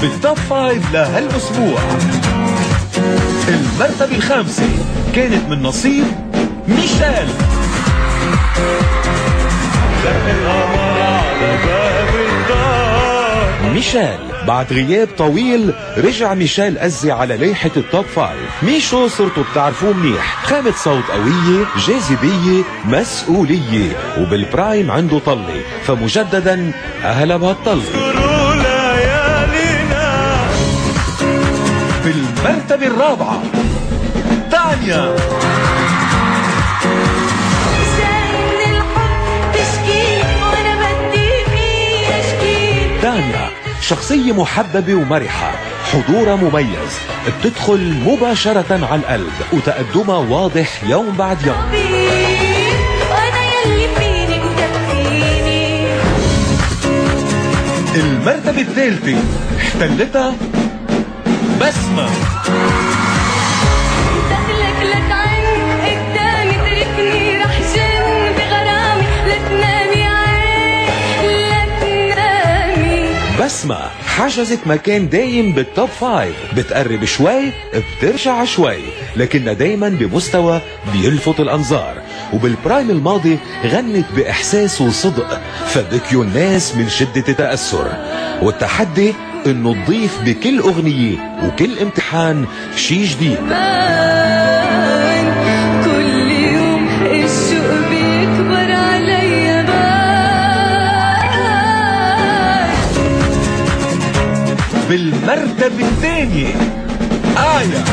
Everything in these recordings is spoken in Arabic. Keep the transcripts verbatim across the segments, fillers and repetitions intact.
بالتوب فايف لهالأسبوع. المرتبة الخامسة كانت من نصيب ميشيل. ميشيل بعد غياب طويل رجع ميشيل أزي على لائحة التوب فايف. ميشو صرتوا بتعرفوه منيح، خامة صوت قوية، جاذبية، مسؤولية، وبالبرايم عنده طلة، فمجددا أهلا بهالطلة. بالمرتبة الرابعة تانيا. تانيا شخصية محببة ومرحة، حضورها مميز، بتدخل مباشرة على القلب، وتقدمها واضح يوم بعد يوم. المرتبة الثالثة احتلتها بسمة. بسمة حجزت مكان دايم بالتوب فايف، بتقرب شوي بترجع شوي، لكنها دايما بمستوى بيلفت الأنظار. وبالبرايم الماضي غنت بإحساس وصدق، فبكيوا الناس من شدة التأثر. والتحدي انه تضيف بكل أغنية وكل امتحان شي جديد. بالمرتبة الثانية آية.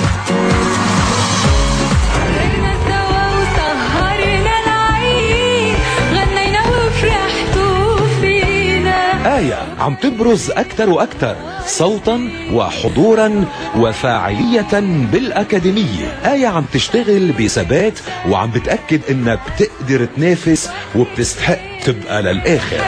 غنينا سوا وسهرنا العين، غنينا وفرحتوا فينا. آية عم تبرز أكثر وأكثر صوتا وحضورا وفاعلية بالأكاديمية. آية عم تشتغل بثبات وعم بتأكد إنها بتقدر تنافس وبتستحق تبقى للآخر.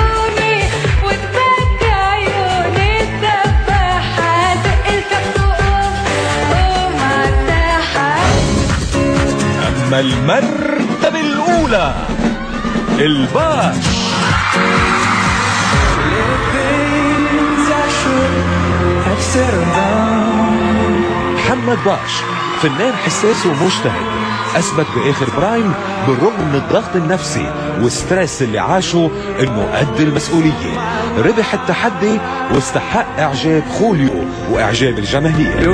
أما المرتبة الأولى الباش. محمد باش فنان حساس ومجتهد، أثبت بآخر برايم بالرغم من الضغط النفسي والستريس اللي عاشه إنه قد المسؤولية. ربح التحدي واستحق إعجاب خوليو وإعجاب الجماهير.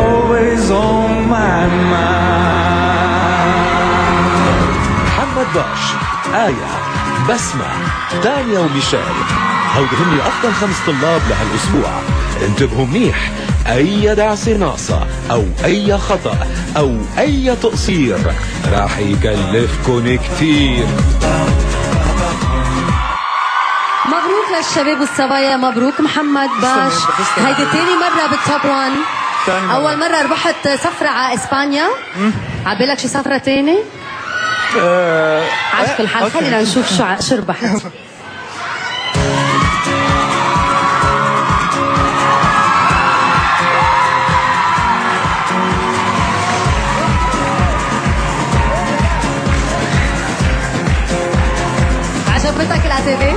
محمد باش، آية، بسمة، تانيا وميشيل، هودي هن أفضل خمس طلاب لهالأسبوع. انتبهوا منيح، أي دعسة ناقصة أو أي خطأ أو أي تقصير راح يكلفكن كتير. مبروك للشباب والصبايا، مبروك محمد باش. هيدي تاني مرة بالتوب وان. أول مرة ربحت سفرة على إسبانيا، عبالك شي سفرة تاني؟ أه على كل حال خلينا نشوف شو شو ربحت. عجبتك العتبة؟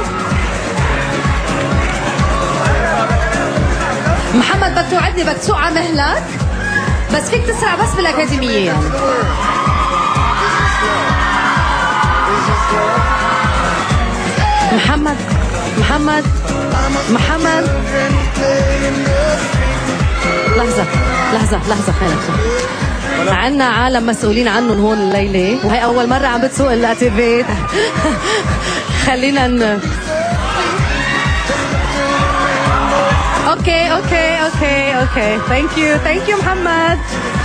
محمد بدك توعدني بدك تسوق على مهلك، بس فيك تسرع بس بالأكاديمية يعني. محمد محمد محمد لحظة لحظة لحظة خلينا عنا عالم مسؤولين عنهم هون الليلة، وهي أول مرة عم بتسوق الأتيفيت. خلينا ن... اوكي اوكي اوكي اوكي ثانك يو ثانك يو محمد.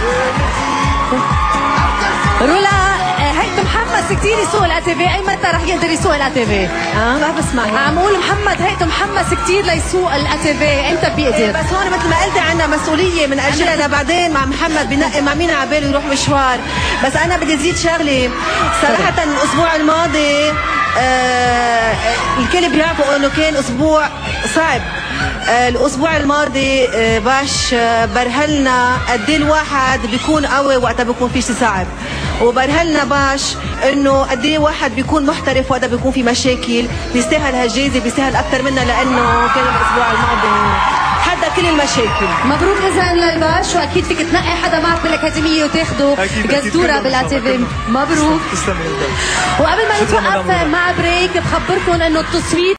رولا هيك محمد كثير يسوق الاتيفي، اي متى رح يقدر يسوق الاتيفي؟ اه ما بسمع. عم اقول محمد هيك محمد كثير ليسوق الاتيفي، امتى بيقدر؟ بس هون مثل ما قلتي عندنا مسؤوليه من اجلنا، بعدين مع محمد بنقي مع مين على باله يروح مشوار. بس انا بدي ازيد شغله صراحه. الاسبوع الماضي آه الكل بيعرفوا انه كان اسبوع صعب. الاسبوع الماضي باش برهلنا قد ايه الواحد بيكون قوي وقتها بيكون في شيء صعب، وبرهلنا باش انه قد ايه واحد بيكون محترف وقتها بيكون في مشاكل. بيستاهل هالجائزه، بيستاهل اكثر منها لانه كان الاسبوع الماضي حد كل المشاكل. مبروك اذا للباش، واكيد فيك تنقي حدا معك بالاكاديميه وتاخده جزدوره بالاتيفي. مبروك. تسلمي. وقبل ما نتوقف مع بريك بخبركم انه التصويت